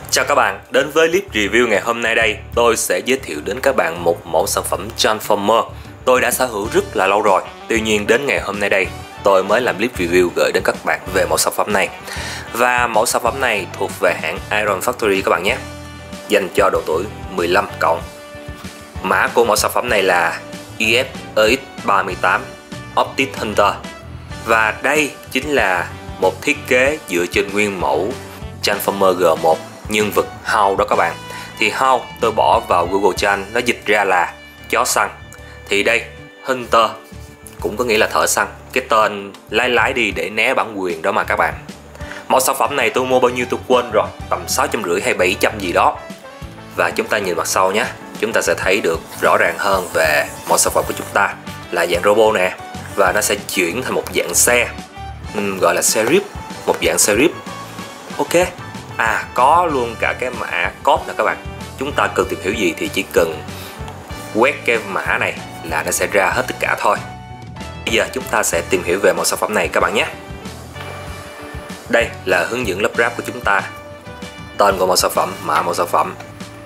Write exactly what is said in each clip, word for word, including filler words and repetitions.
Chào các bạn, đến với clip review ngày hôm nay đây, tôi sẽ giới thiệu đến các bạn một mẫu sản phẩm Transformer tôi đã sở hữu rất là lâu rồi. Tuy nhiên đến ngày hôm nay đây, tôi mới làm clip review gửi đến các bạn về mẫu sản phẩm này. Và mẫu sản phẩm này thuộc về hãng Iron Factory các bạn nhé, dành cho độ tuổi mười lăm cộng. Mã của mẫu sản phẩm này là i ép e ích ba mươi tám Optic Hunter. Và đây chính là một thiết kế dựa trên nguyên mẫu Transformer G một nhân vật Hound đó các bạn. Thì Hound tôi bỏ vào Google Trans, nó dịch ra là chó săn. Thì đây, Hunter cũng có nghĩa là thợ săn, cái tên lái lái đi để né bản quyền đó mà các bạn. Mẫu sản phẩm này tôi mua bao nhiêu tôi quên rồi, tầm sáu trăm rưỡi hay bảy trăm gì đó. Và chúng ta nhìn mặt sau nhé, chúng ta sẽ thấy được rõ ràng hơn về mẫu sản phẩm của chúng ta là dạng robot nè, và nó sẽ chuyển thành một dạng xe, uhm, gọi là xe rip, một dạng xe rip. Ok. À, có luôn cả cái mã code nè các bạn. Chúng ta cần tìm hiểu gì thì chỉ cần quét cái mã này là nó sẽ ra hết tất cả thôi. Bây giờ chúng ta sẽ tìm hiểu về mẫu sản phẩm này các bạn nhé. Đây là hướng dẫn lắp ráp của chúng ta. Tên của mẫu sản phẩm, mã mẫu sản phẩm.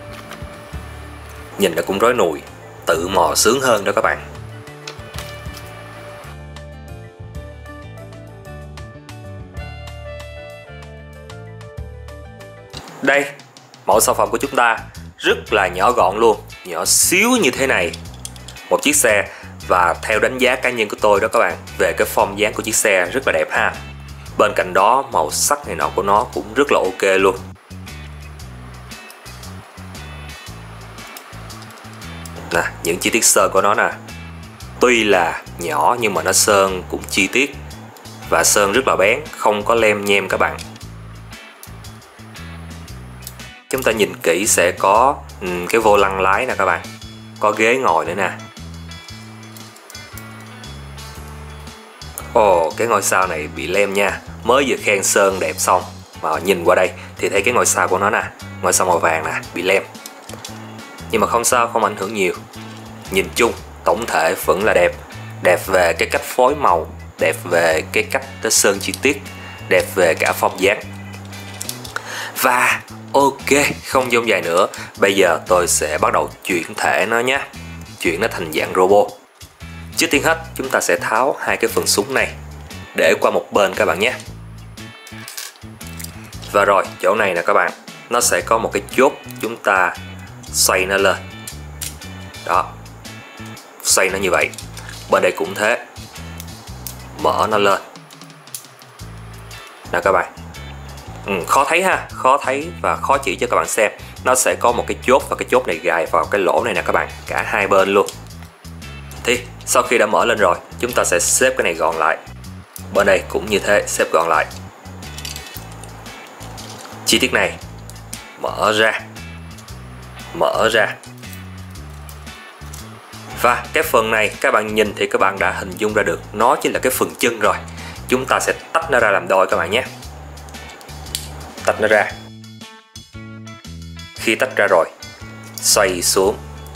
Nhìn nó cũng rối nùi, tự mò sướng hơn đó các bạn. Đây, mẫu sản phẩm của chúng ta rất là nhỏ gọn luôn, nhỏ xíu như thế này. Một chiếc xe, và theo đánh giá cá nhân của tôi đó các bạn, về cái form dáng của chiếc xe rất là đẹp ha. Bên cạnh đó màu sắc này nọ của nó cũng rất là ok luôn. Nè, những chi tiết sơn của nó nè. Tuy là nhỏ nhưng mà nó sơn cũng chi tiết, và sơn rất là bén, không có lem nhem các bạn. Chúng ta nhìn kỹ sẽ có um, cái vô lăng lái nè các bạn, có ghế ngồi nữa nè. Ồ, oh, cái ngôi sao này bị lem nha, mới vừa khen sơn đẹp xong mà nhìn qua đây thì thấy cái ngôi sao của nó nè, ngôi sao màu vàng nè, bị lem. Nhưng mà không sao, không ảnh hưởng nhiều. Nhìn chung tổng thể vẫn là đẹp, đẹp về cái cách phối màu, đẹp về cái cách nó sơn chi tiết, đẹp về cả form dáng. Và ok, không dông dài nữa, bây giờ tôi sẽ bắt đầu chuyển thể nó nhé, chuyển nó thành dạng robot. Trước tiên hết, chúng ta sẽ tháo hai cái phần súng này, để qua một bên các bạn nhé. Và rồi, chỗ này nè các bạn, nó sẽ có một cái chốt, chúng ta xoay nó lên. Đó, xoay nó như vậy. Bên đây cũng thế, mở nó lên. Nè các bạn. Ừ, khó thấy ha, khó thấy và khó chỉ cho các bạn xem. Nó sẽ có một cái chốt, và cái chốt này gài vào cái lỗ này nè các bạn, cả hai bên luôn. Thì sau khi đã mở lên rồi, chúng ta sẽ xếp cái này gọn lại. Bên đây cũng như thế, xếp gọn lại. Chi tiết này mở ra, mở ra. Và cái phần này các bạn nhìn thì các bạn đã hình dung ra được, nó chính là cái phần chân rồi. Chúng ta sẽ tách nó ra làm đôi các bạn nhé. Tách nó ra. Khi tách ra rồi, xoay xuống,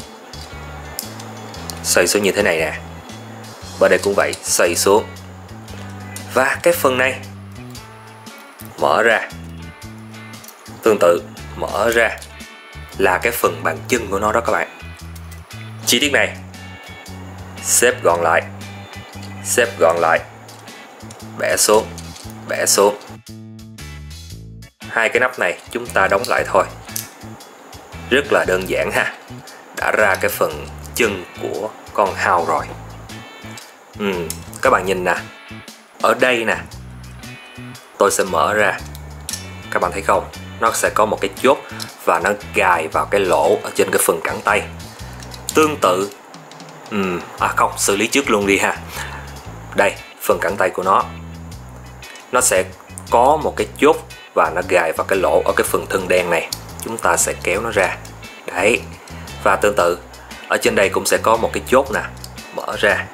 xoay xuống như thế này nè. Bên đây cũng vậy, xoay xuống. Và cái phần này mở ra, tương tự mở ra, là cái phần bàn chân của nó đó các bạn. Chi tiết này xếp gọn lại, xếp gọn lại, bẻ xuống, bẻ xuống. Hai cái nắp này chúng ta đóng lại thôi. Rất là đơn giản ha. Đã ra cái phần chân của con Hound rồi. ừ, Các bạn nhìn nè, ở đây nè, tôi sẽ mở ra. Các bạn thấy không, nó sẽ có một cái chốt, và nó gài vào cái lỗ ở trên cái phần cẳng tay. Tương tự ừ, À không, xử lý trước luôn đi ha. Đây, phần cẳng tay của nó, nó sẽ có một cái chốt, và nó gài vào cái lỗ ở cái phần thân đen này. Chúng ta sẽ kéo nó ra. Đấy. Và tương tự ở trên đây cũng sẽ có một cái chốt nè, mở ra.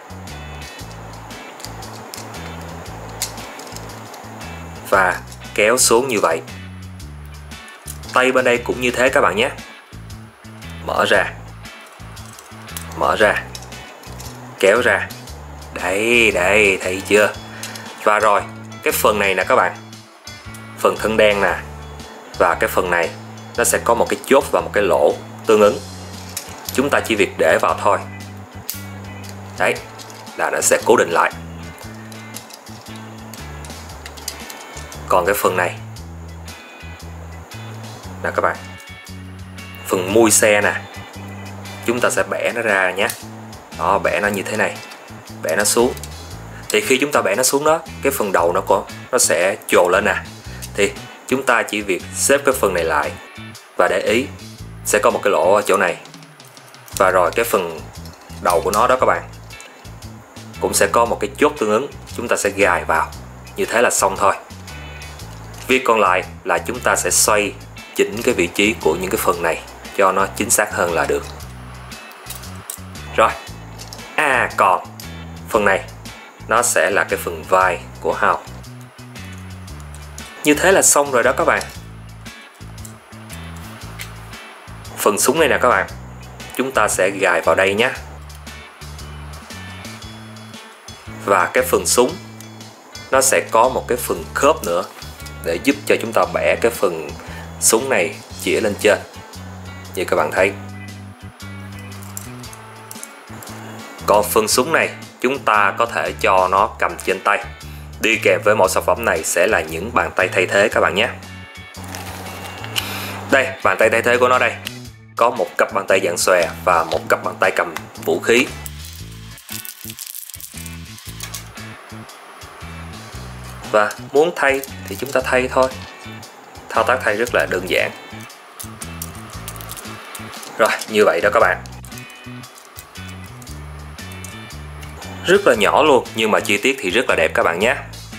Và kéo xuống như vậy. Tay bên đây cũng như thế các bạn nhé. Mở ra, mở ra, kéo ra. Đấy, đây, thấy chưa? Và rồi, cái phần này nè các bạn, phần thân đen nè, và cái phần này nó sẽ có một cái chốt và một cái lỗ tương ứng. Chúng ta chỉ việc để vào thôi. Đấy, là nó sẽ cố định lại. Còn cái phần này nè các bạn, phần mui xe nè, chúng ta sẽ bẻ nó ra nhé. Đó, bẻ nó như thế này, bẻ nó xuống. Thì khi chúng ta bẻ nó xuống đó, cái phần đầu nó có nó sẽ trồ lên nè. Thì chúng ta chỉ việc xếp cái phần này lại và để ý sẽ có một cái lỗ ở chỗ này. Và rồi cái phần đầu của nó đó các bạn cũng sẽ có một cái chốt tương ứng, chúng ta sẽ gài vào. Như thế là xong thôi. Việc còn lại là chúng ta sẽ xoay chỉnh cái vị trí của những cái phần này cho nó chính xác hơn là được. Rồi. À còn phần này nó sẽ là cái phần vai của Hao. Như thế là xong rồi đó các bạn. Phần súng này nè các bạn, chúng ta sẽ gài vào đây nhé. Và cái phần súng nó sẽ có một cái phần khớp nữa để giúp cho chúng ta bẻ cái phần súng này chĩa lên trên, như các bạn thấy. Còn phần súng này chúng ta có thể cho nó cầm trên tay. Đi kèm với mẫu sản phẩm này sẽ là những bàn tay thay thế các bạn nhé. Đây, bàn tay thay thế của nó đây. Có một cặp bàn tay dạng xòe và một cặp bàn tay cầm vũ khí. Và muốn thay thì chúng ta thay thôi. Thao tác thay rất là đơn giản. Rồi, như vậy đó các bạn. Rất là nhỏ luôn, nhưng mà chi tiết thì rất là đẹp các bạn nhé.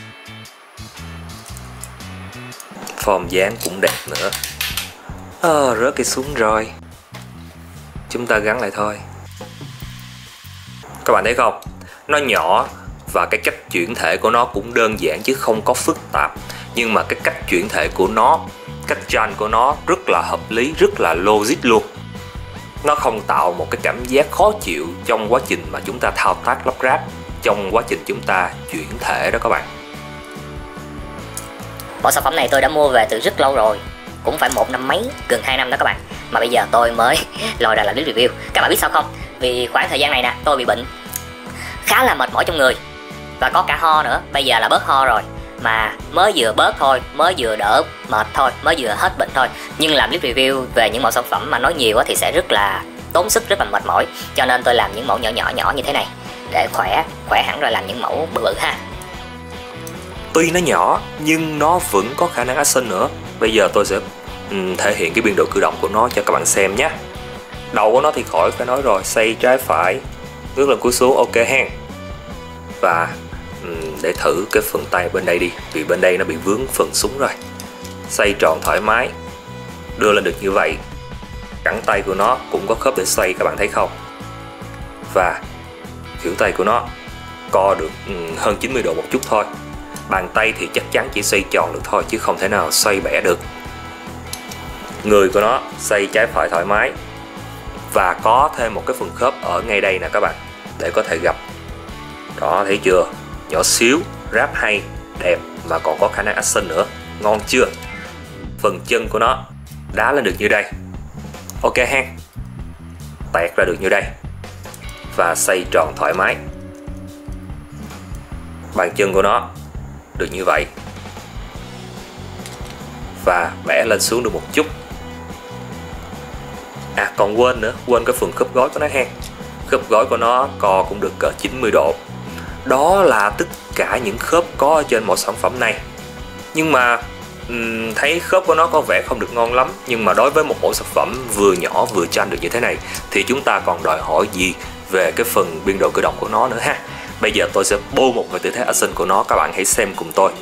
Form dáng cũng đẹp nữa. À, rớt cái súng rồi. Chúng ta gắn lại thôi. Các bạn thấy không? Nó nhỏ và cái cách chuyển thể của nó cũng đơn giản chứ không có phức tạp. Nhưng mà cái cách chuyển thể của nó, cách trang của nó rất là hợp lý, rất là logic luôn. Nó không tạo một cái cảm giác khó chịu trong quá trình mà chúng ta thao tác lắp ráp, trong quá trình chúng ta chuyển thể đó các bạn. Bộ sản phẩm này tôi đã mua về từ rất lâu rồi, cũng phải một năm mấy, gần hai năm đó các bạn. Mà bây giờ tôi mới lòi ra làm clip review. Các bạn biết sao không? Vì khoảng thời gian này nè, tôi bị bệnh khá là mệt mỏi trong người và có cả ho nữa. Bây giờ là bớt ho rồi, mà mới vừa bớt thôi, mới vừa đỡ mệt thôi, mới vừa hết bệnh thôi. Nhưng làm clip review về những mẫu sản phẩm mà nói nhiều thì sẽ rất là tốn sức, rất là mệt mỏi. Cho nên tôi làm những mẫu nhỏ nhỏ nhỏ như thế này để khỏe, khỏe hẳn rồi làm những mẫu bự bự ha. Tuy nó nhỏ nhưng nó vẫn có khả năng action nữa. Bây giờ tôi sẽ um, thể hiện cái biên độ cử động của nó cho các bạn xem nhé. Đầu của nó thì khỏi phải nói rồi, xoay trái phải, ngước lên cúi xuống, ok ha. Và um, để thử cái phần tay bên đây đi, vì bên đây nó bị vướng phần súng rồi. Xoay tròn thoải mái, đưa lên được như vậy. Cẳng tay của nó cũng có khớp để xoay, các bạn thấy không? Và khuỷu tay của nó co được um, hơn chín mươi độ một chút thôi. Bàn tay thì chắc chắn chỉ xoay tròn được thôi chứ không thể nào xoay bẻ được. Người của nó xoay trái phải thoải mái. Và có thêm một cái phần khớp ở ngay đây nè các bạn, để có thể gập. Đó, thấy chưa? Nhỏ xíu, ráp hay, đẹp mà còn có khả năng action nữa. Ngon chưa? Phần chân của nó đá lên được như đây. Ok ha. Tẹt ra được như đây. Và xoay tròn thoải mái. Bàn chân của nó được như vậy. Và bẻ lên xuống được một chút. À còn quên nữa, quên cái phần khớp gối của nó ha. Khớp gối của nó co cũng được cỡ chín mươi độ. Đó là tất cả những khớp có ở trên một sản phẩm này. Nhưng mà um, thấy khớp của nó có vẻ không được ngon lắm. Nhưng mà đối với một bộ sản phẩm vừa nhỏ vừa tranh được như thế này thì chúng ta còn đòi hỏi gì về cái phần biên độ cử động của nó nữa ha. Bây giờ tôi sẽ bô một vài tư thế action của nó, các bạn hãy xem cùng tôi.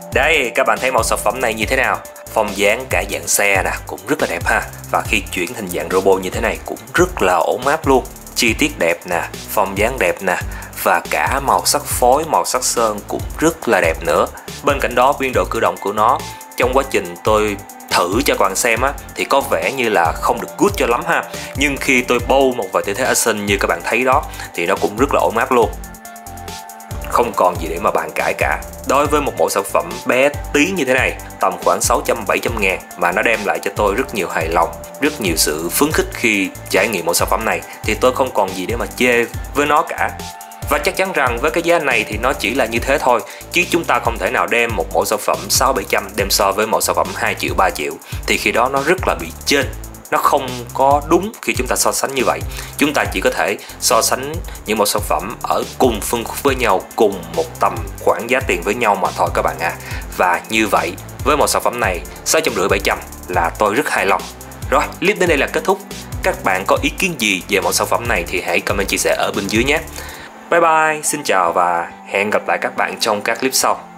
Đây, các bạn thấy mẫu sản phẩm này như thế nào? Form dáng cả dạng xe nè, cũng rất là đẹp ha. Và khi chuyển thành dạng robot như thế này cũng rất là ổn áp luôn. Chi tiết đẹp nè, form dáng đẹp nè, và cả màu sắc phối, màu sắc sơn cũng rất là đẹp nữa. Bên cạnh đó, biên độ cử động của nó, trong quá trình tôi thử cho các bạn xem á, thì có vẻ như là không được good cho lắm ha. Nhưng khi tôi bâu một vài tư thế action như các bạn thấy đó, thì nó cũng rất là ổn áp luôn. Không còn gì để mà bàn cãi cả. Đối với một mẫu sản phẩm bé tí như thế này, tầm khoảng sáu trăm bảy trăm ngàn, mà nó đem lại cho tôi rất nhiều hài lòng, rất nhiều sự phấn khích khi trải nghiệm mẫu sản phẩm này, thì tôi không còn gì để mà chê với nó cả. Và chắc chắn rằng với cái giá này thì nó chỉ là như thế thôi, chứ chúng ta không thể nào đem một mẫu sản phẩm sáu bảy trăm đem so với một sản phẩm hai triệu ba triệu, thì khi đó nó rất là bị chênh. Nó không có đúng khi chúng ta so sánh như vậy. Chúng ta chỉ có thể so sánh những một sản phẩm ở cùng phân khúc với nhau, cùng một tầm khoảng giá tiền với nhau mà thôi các bạn à. Và như vậy, với một sản phẩm này sáu trăm rưỡi bảy trăm là tôi rất hài lòng. Rồi, clip đến đây là kết thúc. Các bạn có ý kiến gì về một sản phẩm này thì hãy comment chia sẻ ở bên dưới nhé. Bye bye, xin chào và hẹn gặp lại các bạn trong các clip sau.